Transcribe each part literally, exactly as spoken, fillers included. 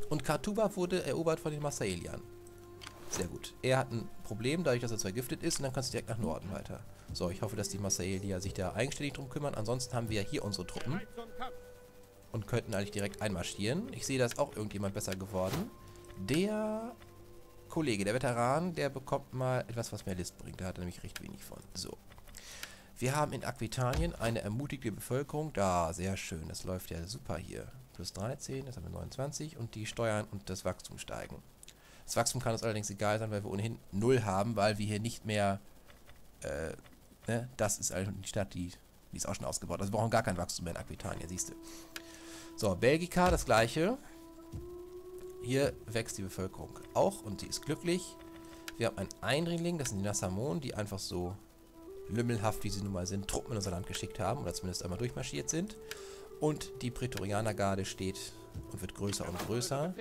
Und Kartuba wurde erobert von den Massaelian. Sehr gut. Er hat ein Problem, dadurch, dass er vergiftet ist, und dann kannst du direkt nach Norden weiter. So, ich hoffe, dass die Massaelier sich da eigenständig drum kümmern. Ansonsten haben wir hier unsere Truppen und könnten eigentlich direkt einmarschieren. Ich sehe, da ist auch irgendjemand besser geworden. Der Kollege, der Veteran, der bekommt mal etwas, was mehr List bringt. Da hat er nämlich recht wenig von. So. Wir haben in Aquitanien eine ermutigte Bevölkerung. Da, sehr schön. Das läuft ja super hier. Plus dreizehn, das haben wir neunundzwanzig. Und die Steuern und das Wachstum steigen. Das Wachstum kann uns allerdings egal sein, weil wir ohnehin null haben, weil wir hier nicht mehr, äh, ne, das ist eigentlich die Stadt, die, die ist auch schon ausgebaut. Also wir brauchen gar kein Wachstum mehr in Aquitanien, siehst du. So, Belgica, das gleiche. Hier wächst die Bevölkerung auch und sie ist glücklich. Wir haben einen Eindringling, das sind die Nassamonen, die einfach so lümmelhaft, wie sie nun mal sind, Truppen in unser Land geschickt haben oder zumindest einmal durchmarschiert sind. Und die Prätorianergarde steht und wird größer und größer.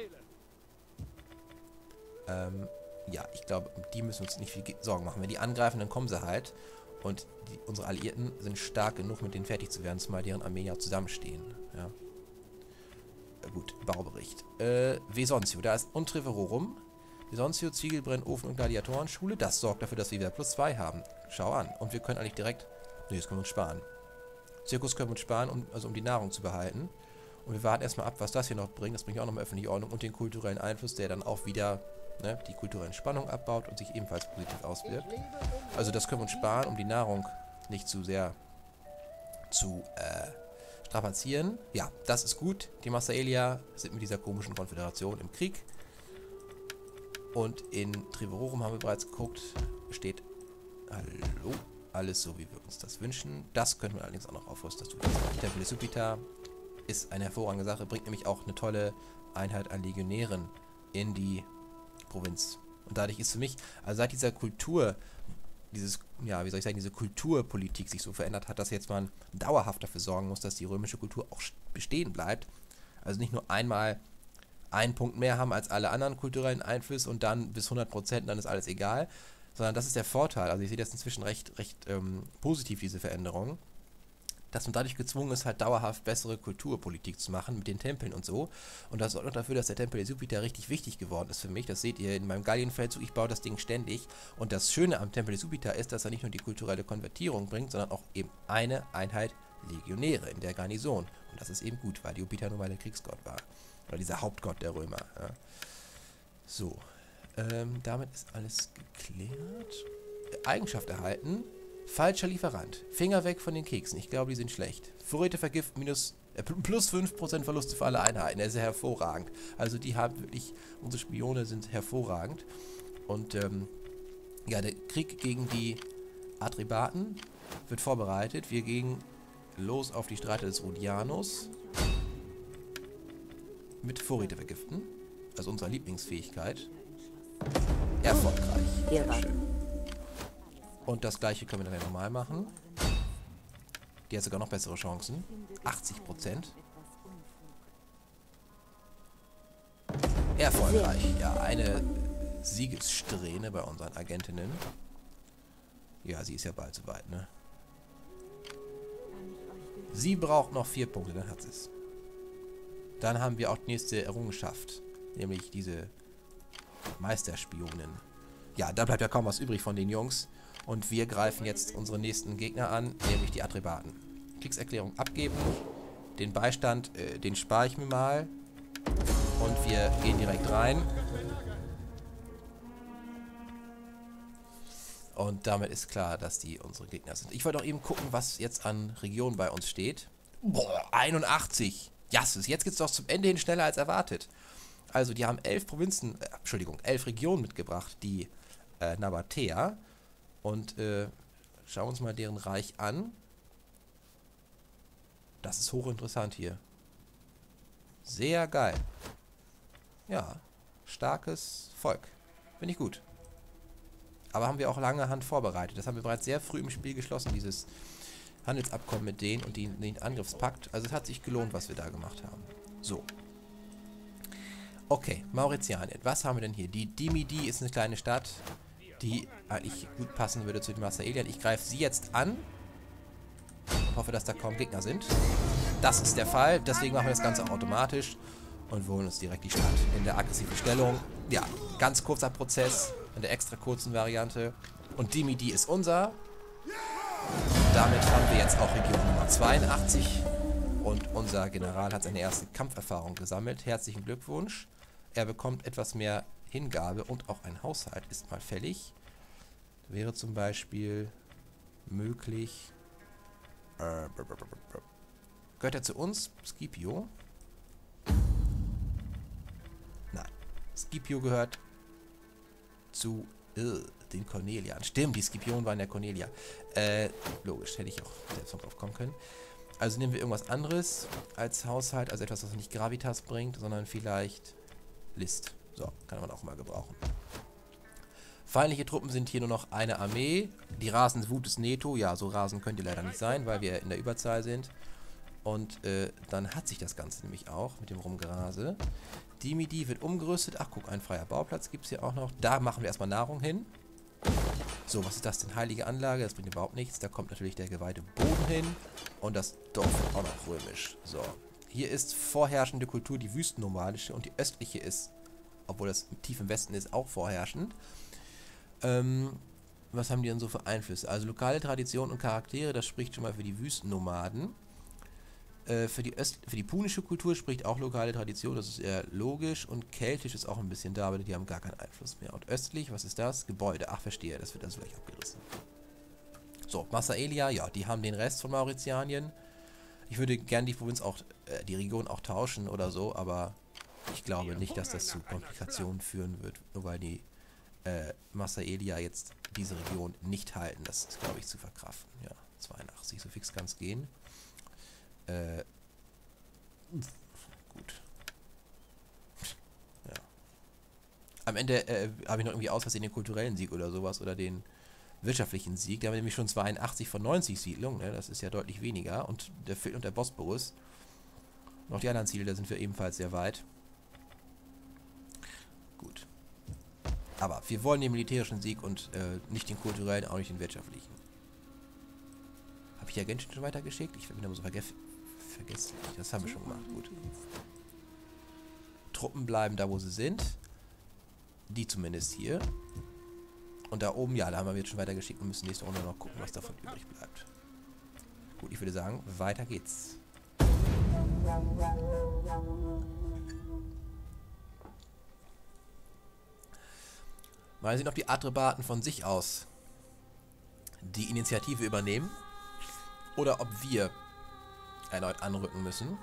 Ähm, ja, ich glaube, um die müssen uns nicht viel Sorgen machen. Wenn die angreifen, dann kommen sie halt. Und die, unsere Alliierten sind stark genug, mit denen fertig zu werden, zumal deren Armeen ja zusammenstehen. Ja. Äh, gut, Baubericht. Äh, Vesontio, da ist Untreverorum. Vesontio, Ziegelbrennofen und Gladiatorenschule. Das sorgt dafür, dass wir wieder plus zwei haben. Schau an. Und wir können eigentlich direkt... Ne, das können wir uns sparen. Zirkus können wir uns sparen, um, also um die Nahrung zu behalten. Und wir warten erstmal ab, was das hier noch bringt. Das bringt auch nochmal öffentliche Ordnung und den kulturellen Einfluss, der dann auch wieder... Ne, die kulturelle Spannung abbaut und sich ebenfalls positiv auswirkt. Also das können wir uns sparen, um die Nahrung nicht zu sehr zu äh, strapazieren. Ja, das ist gut. Die Massaelier sind mit dieser komischen Konföderation im Krieg. Und in Treverorum haben wir bereits geguckt, steht hallo, alles so, wie wir uns das wünschen. Das können wir allerdings auch noch aufrüsten. Das tut das nicht. Tempel Supita ist eine hervorragende Sache, bringt nämlich auch eine tolle Einheit an Legionären in die Provinz. Und dadurch ist für mich, also seit dieser Kultur, dieses, ja, wie soll ich sagen, diese Kulturpolitik sich so verändert hat, dass jetzt man dauerhaft dafür sorgen muss, dass die römische Kultur auch bestehen bleibt. Also nicht nur einmal einen Punkt mehr haben als alle anderen kulturellen Einflüsse und dann bis hundert Prozent, dann ist alles egal, sondern das ist der Vorteil. Also ich sehe das inzwischen recht, recht ähm, positiv, diese Veränderung, dass man dadurch gezwungen ist, halt dauerhaft bessere Kulturpolitik zu machen mit den Tempeln und so. Und das sorgt auch dafür, dass der Tempel der Jupiter richtig wichtig geworden ist für mich. Das seht ihr in meinem Gallienfeldzug. Ich baue das Ding ständig. Und das Schöne am Tempel der Jupiter ist, dass er nicht nur die kulturelle Konvertierung bringt, sondern auch eben eine Einheit Legionäre in der Garnison. Und das ist eben gut, weil Jupiter nun mal der Kriegsgott war. Oder dieser Hauptgott der Römer. Ja. So. Ähm, damit ist alles geklärt. Eigenschaft erhalten. Falscher Lieferant. Finger weg von den Keksen. Ich glaube, die sind schlecht. Vorräte vergift minus, äh, plus fünf Prozent Verluste für alle Einheiten. Das ist ja hervorragend. Also die haben wirklich, unsere Spione sind hervorragend. Und ähm, ja, der Krieg gegen die Atrebaten wird vorbereitet. Wir gehen los auf die Streiter des Rodianus. Mit Vorräte vergiften. Also unserer Lieblingsfähigkeit. Erfolgreich. Sehr schön. Und das gleiche können wir dann ja normal machen. Die hat sogar noch bessere Chancen. achtzig Prozent. Erfolgreich. Ja, eine Siegessträhne bei unseren Agentinnen. Ja, sie ist ja bald soweit, ne? Sie braucht noch vier Punkte, dann hat sie es. Dann haben wir auch die nächste Errungenschaft. Nämlich diese Meisterspionin. Ja, da bleibt ja kaum was übrig von den Jungs. Und wir greifen jetzt unsere nächsten Gegner an, nämlich die Atrebaten. Kriegserklärung abgeben. Den Beistand, äh, den spare ich mir mal. Und wir gehen direkt rein. Und damit ist klar, dass die unsere Gegner sind. Ich wollte auch eben gucken, was jetzt an Regionen bei uns steht. Boah, einundachtzig. Jasses, jetzt geht's doch zum Ende hin schneller als erwartet. Also, die haben elf Provinzen, äh, Entschuldigung, elf Regionen mitgebracht, die äh, Nabatäer. Und äh, schauen wir uns mal deren Reich an. Das ist hochinteressant hier. Sehr geil. Ja, starkes Volk. Finde ich gut. Aber haben wir auch lange Hand vorbereitet. Das haben wir bereits sehr früh im Spiel geschlossen, dieses Handelsabkommen mit denen und den, den Angriffspakt. Also es hat sich gelohnt, was wir da gemacht haben. So. Okay, Mauritianien. Was haben wir denn hier? Die Dimidi ist eine kleine Stadt, die eigentlich gut passen würde zu den Massaeliern. Ich greife sie jetzt an und hoffe, dass da kaum Gegner sind. Das ist der Fall, deswegen machen wir das Ganze automatisch. und wir holen uns direkt die Stadt in der aggressiven Stellung. Ja, ganz kurzer Prozess in der extra kurzen Variante. Und Dimidi ist unser. Damit haben wir jetzt auch Region Nummer zweiundachtzig. Und unser General hat seine erste Kampferfahrung gesammelt. Herzlichen Glückwunsch. Er bekommt etwas mehr Hingabe und auch ein Haushalt ist mal fällig. Wäre zum Beispiel möglich... Äh, gehört er zu uns? Scipio? Nein. Scipio gehört zu uh, den Cornelian. Stimmt, die Scipionen waren der Cornelia. Äh, logisch, hätte ich auch selbst noch drauf kommen können. Also nehmen wir irgendwas anderes als Haushalt, also etwas, was nicht Gravitas bringt, sondern vielleicht List. So, kann man auch mal gebrauchen. Feindliche Truppen sind hier nur noch eine Armee. Die Rasenswut ist Neto. Ja, so rasend könnt ihr leider nicht sein, weil wir in der Überzahl sind. Und äh, dann hat sich das Ganze nämlich auch mit dem Rumgerase. Dimidi wird umgerüstet. Ach, guck, ein freier Bauplatz gibt es hier auch noch. Da machen wir erstmal Nahrung hin. So, was ist das denn? Heilige Anlage? Das bringt überhaupt nichts. Da kommt natürlich der geweihte Boden hin. Und das Dorf wird auch noch römisch. So, hier ist vorherrschende Kultur die wüstennomadische und die östliche ist, obwohl das tief im Westen ist, auch vorherrschend. Ähm, was haben die denn so für Einflüsse? Also lokale Traditionen und Charaktere, das spricht schon mal für die Wüstennomaden. Äh, für die Öst für die punische Kultur spricht auch lokale Tradition, das ist eher logisch. Und keltisch ist auch ein bisschen da, aber die haben gar keinen Einfluss mehr. Und östlich, was ist das? Gebäude, ach verstehe, das wird also gleich abgerissen. So, Massaelia, ja, die haben den Rest von Mauritianien. Ich würde gern die Provinz auch, äh, die Region auch tauschen oder so, aber ich glaube nicht, dass das zu Komplikationen führen wird, nur weil die äh, Massaelia jetzt diese Region nicht halten. Das ist, glaube ich, zu verkraften. Ja, zweiundachtzig, so fix kann es gehen. Äh, gut. Ja. Am Ende äh, habe ich noch irgendwie aus Versehen den kulturellen Sieg oder sowas oder den wirtschaftlichen Sieg. Da haben wir nämlich schon zweiundachtzig von neunzig Siedlungen. Ne? Das ist ja deutlich weniger. Und der Fil und der Bosporus. Noch die anderen Ziele, da sind wir ebenfalls sehr weit. Gut. Aber wir wollen den militärischen Sieg und äh, nicht den kulturellen, auch nicht den wirtschaftlichen. Habe ich ja Genshin schon weitergeschickt? Ich bin immer so verge vergessen. Das haben wir schon gemacht. Gut. Truppen bleiben da, wo sie sind. Die zumindest hier. Und da oben, ja, da haben wir jetzt schon weitergeschickt und müssen nächste Runde noch gucken, was davon übrig bleibt. Gut, ich würde sagen, weiter geht's. Mal sehen, ob die Atrebaten von sich aus die Initiative übernehmen oder ob wir erneut anrücken müssen.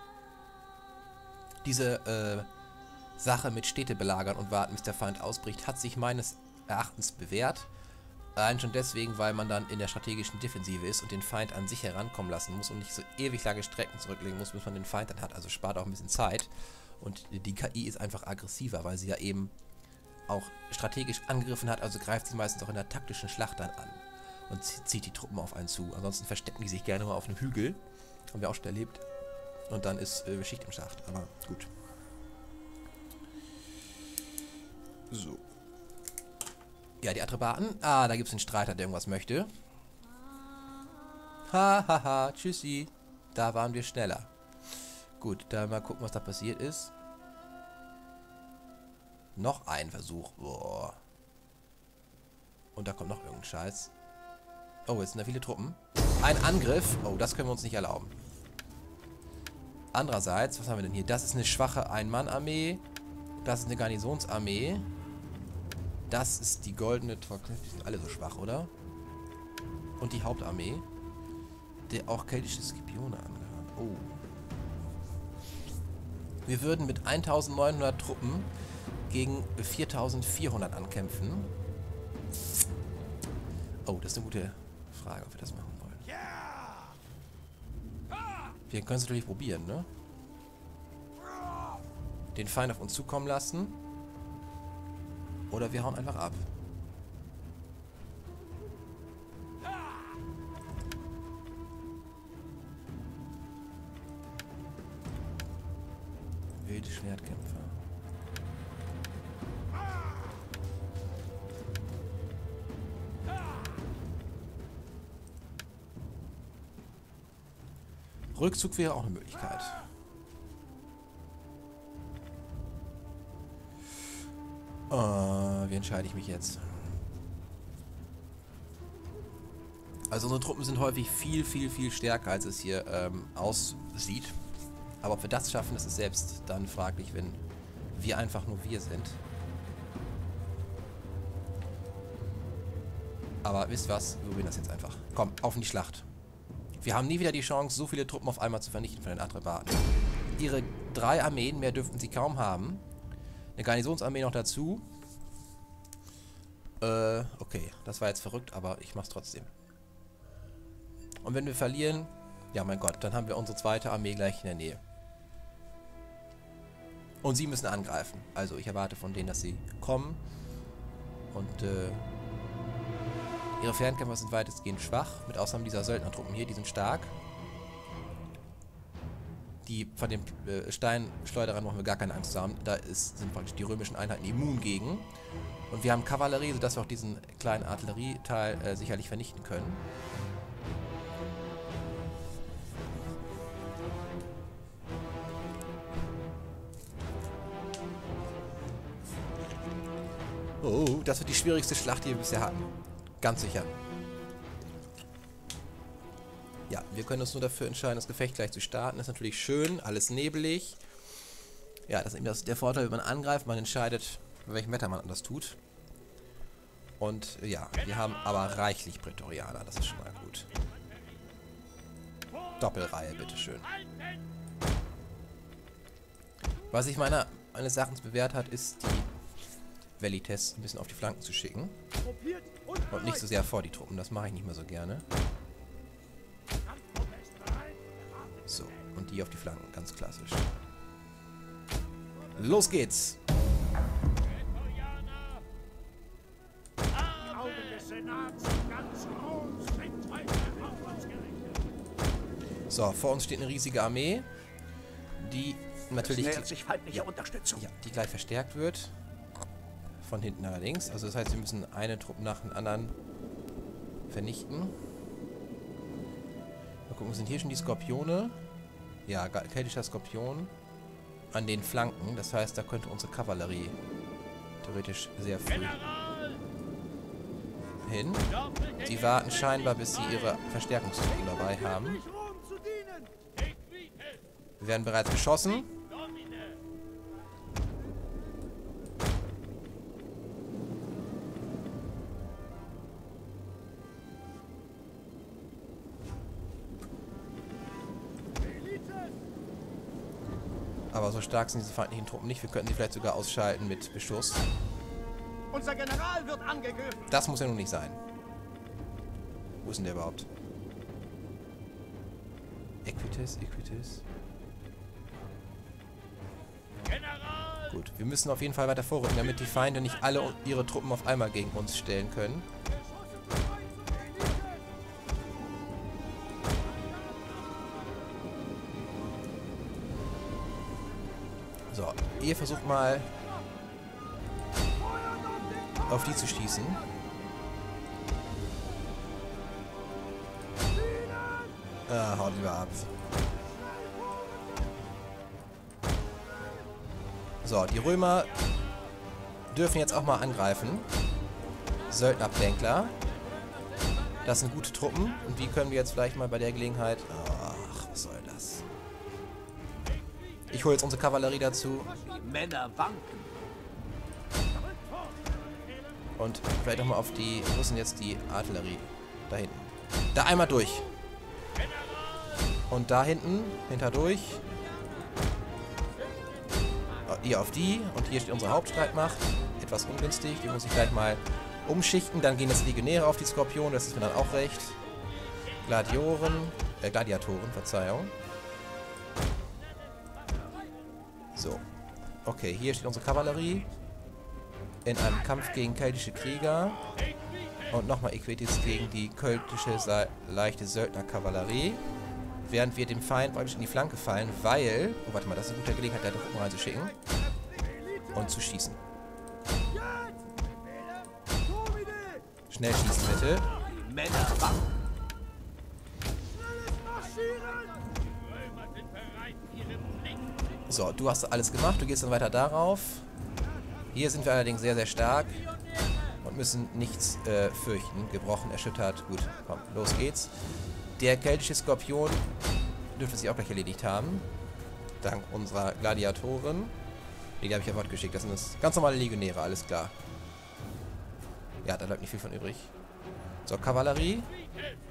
Diese äh, Sache mit Städte belagern und warten, bis der Feind ausbricht, hat sich meines Erachtens bewährt. Allein schon deswegen, weil man dann in der strategischen Defensive ist und den Feind an sich herankommen lassen muss und nicht so ewig lange Strecken zurücklegen muss, bis man den Feind dann hat. Also spart auch ein bisschen Zeit. Und die K I ist einfach aggressiver, weil sie ja eben auch strategisch angegriffen hat, also greift sie meistens auch in der taktischen Schlacht dann an und zieht die Truppen auf einen zu. Ansonsten verstecken die sich gerne mal auf einem Hügel. Haben wir auch schon erlebt. Und dann ist äh, Schicht im Schacht. Aber gut. So. Ja, die Atrebaten. Ah, da gibt es einen Streiter, der irgendwas möchte. Hahaha, ha, ha. Tschüssi. Da waren wir schneller. Gut, dann mal gucken, was da passiert ist. Noch ein Versuch. Boah. Und da kommt noch irgendein Scheiß. Oh, jetzt sind da viele Truppen. Ein Angriff. Oh, das können wir uns nicht erlauben. Andererseits, was haben wir denn hier? Das ist eine schwache Ein-Mann-Armee. Das ist eine Garnisonsarmee. Das ist die goldene... Die sind alle so schwach, oder? Und die Hauptarmee. Der auch keltische Scipione angehört. Oh. Wir würden mit eintausendneunhundert Truppen gegen viertausendvierhundert ankämpfen. Oh, das ist eine gute Frage, ob wir das machen wollen. Wir können es natürlich probieren, ne? Den Feind auf uns zukommen lassen. Oder wir hauen einfach ab. Wilde Schwertkämpfer. Rückzug wäre auch eine Möglichkeit. Uh, wie entscheide ich mich jetzt? Also unsere Truppen sind häufig viel, viel, viel stärker, als es hier ähm, aussieht. Aber ob wir das schaffen, das ist selbst dann fraglich, wenn wir einfach nur wir sind. Aber wisst was? Wir probieren das jetzt einfach. Komm, auf in die Schlacht. Wir haben nie wieder die Chance, so viele Truppen auf einmal zu vernichten von den Atrebaten. Ihre drei Armeen, mehr dürften sie kaum haben. Eine Garnisonsarmee noch dazu. Äh, okay. Das war jetzt verrückt, aber ich mach's trotzdem. Und wenn wir verlieren, ja mein Gott, dann haben wir unsere zweite Armee gleich in der Nähe. Und sie müssen angreifen. Also ich erwarte von denen, dass sie kommen. Und äh, ihre Fernkämpfer sind weitestgehend schwach. Mit Ausnahme dieser Söldnertruppen hier, die sind stark. Die von den äh, Steinschleuderern brauchen wir gar keine Angst zu haben. Da ist, sind praktisch die römischen Einheiten immun gegen. Und wir haben Kavallerie, sodass wir auch diesen kleinen Artillerieteil äh, sicherlich vernichten können. Oh, das wird die schwierigste Schlacht, die wir bisher hatten. Ganz sicher. Ja, wir können uns nur dafür entscheiden, das Gefecht gleich zu starten. Das ist natürlich schön, alles nebelig. Ja, das ist eben das, der Vorteil, wenn man angreift, man entscheidet, bei welchem Wetter man das tut. Und ja, wir haben aber reichlich Prätorianer, das ist schon mal gut. Doppelreihe, bitteschön. Was sich meiner, meines Erachtens bewährt hat, ist die Velites ein bisschen auf die Flanken zu schicken. Und nicht so sehr vor die Truppen, das mache ich nicht mehr so gerne. So, und die auf die Flanken, ganz klassisch. Los geht's! So, vor uns steht eine riesige Armee, die natürlich sich feindliche ja, Unterstützung. Ja, die gleich verstärkt wird. Von hinten allerdings. Also das heißt, wir müssen eine Truppe nach den anderen vernichten. Mal gucken, sind hier schon die Skorpione? Ja, keltischer Skorpion an den Flanken. Das heißt, da könnte unsere Kavallerie theoretisch sehr früh hin. Sie warten scheinbar, bis sie ihre Verstärkungstruppen dabei haben. Wir werden bereits beschossen. Aber so stark sind diese feindlichen Truppen nicht. Wir könnten sie vielleicht sogar ausschalten mit Beschuss. Unser General wird angegriffen. Das muss ja nun nicht sein. Wo ist denn der überhaupt? Equites, Equites. General! Gut, wir müssen auf jeden Fall weiter vorrücken, damit die Feinde nicht alle ihre Truppen auf einmal gegen uns stellen können. So, ihr versucht mal auf die zu schießen. Ah, haut lieber ab. So, die Römer dürfen jetzt auch mal angreifen. Söldnerplänkler. Das sind gute Truppen. Und wie können wir jetzt vielleicht mal bei der Gelegenheit... Ach, was soll das? Ich hole jetzt unsere Kavallerie dazu. Die Männer wanken. Und vielleicht auch mal auf die... Wo ist denn jetzt die Artillerie? Da hinten. Da einmal durch. Und da hinten, hinter durch. Ihr auf die. Und hier steht unsere Hauptstreitmacht. Etwas ungünstig. Die muss ich gleich mal umschichten. Dann gehen jetzt Legionäre auf die Skorpione. Das ist mir dann auch recht. Gladioren. Äh, Gladiatoren, Verzeihung. So. Okay, hier steht unsere Kavallerie. In einem Kampf gegen keltische Krieger. Und nochmal Equites gegen die keltische leichte Söldnerkavallerie. Während wir dem Feind praktisch in die Flanke fallen, weil... Oh, warte mal, das ist eine gute Gelegenheit, da Truppen reinzuschicken. Und zu schießen. Schnell schießen, bitte. Die Männer wanken. So, du hast alles gemacht. Du gehst dann weiter darauf. Hier sind wir allerdings sehr, sehr stark und müssen nichts äh, fürchten. Gebrochen, erschüttert. Gut, komm, los geht's. Der keltische Skorpion dürfte sich auch gleich erledigt haben. Dank unserer Gladiatoren. Die habe ich ja Wort geschickt. Das sind das ganz normale Legionäre, alles klar. Ja, da bleibt nicht viel von übrig. So, Kavallerie.